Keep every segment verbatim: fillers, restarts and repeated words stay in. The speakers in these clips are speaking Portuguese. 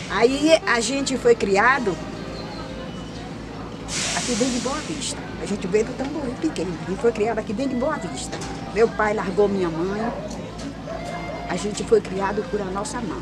Aí a gente foi criado aqui dentro de Boa Vista. A gente veio do Tamboril pequeno e foi criado aqui dentro de Boa Vista. Meu pai largou minha mãe. A gente foi criado por a nossa mãe.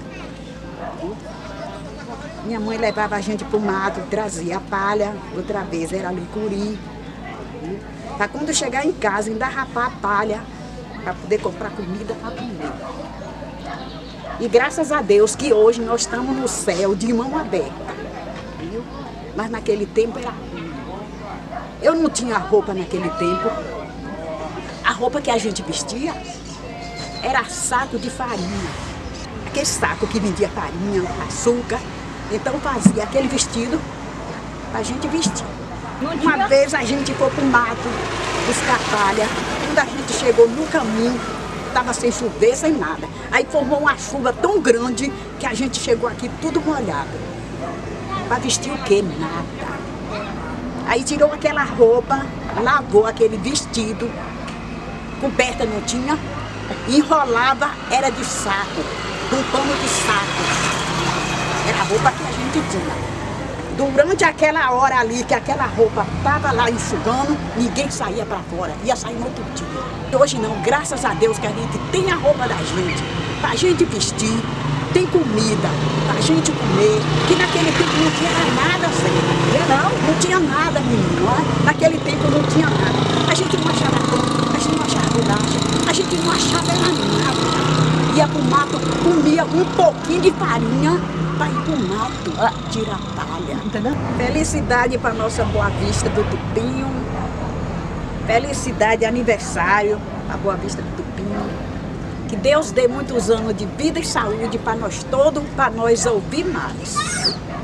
Minha mãe levava a gente para o mato, trazia a palha, outra vez era licuri. Para quando chegar em casa, ainda rapar a palha para poder comprar comida para comer. E graças a Deus que hoje nós estamos no céu de mão aberta. Viu? Mas naquele tempo era ruim. Eu não tinha roupa naquele tempo. A roupa que a gente vestia era saco de farinha. Aquele saco que vendia farinha, açúcar. Então fazia aquele vestido para a gente vestir. Uma vez a gente foi para o mato buscar palha. Quando a gente chegou no caminho, estava sem chover, sem nada. Aí formou uma chuva tão grande que a gente chegou aqui tudo molhado. Para vestir o quê? Nada. Aí tirou aquela roupa, lavou aquele vestido, coberta não tinha, enrolava, era de saco, de um pano de saco. Era a roupa que a gente tinha. Durante aquela hora ali, que aquela roupa estava lá enxugando, ninguém saía para fora, ia sair no outro dia. Hoje não, graças a Deus que a gente tem a roupa da gente, para a gente vestir, tem comida, para a gente comer, que naquele tempo não tinha nada, assim, não, não tinha nada, menino, ó. Naquele tempo não tinha nada. A gente não achava pão, a gente não achava bolacha, a gente não achava era nada. Ia para o mato, comia um pouquinho de farinha, para ir para o mato, tirar palha. Entendeu? Felicidade para nossa Boa Vista do Tupinho. Felicidade, aniversário para Boa Vista do Tupinho. Que Deus dê muitos anos de vida e saúde para nós todos, para nós ouvir mais.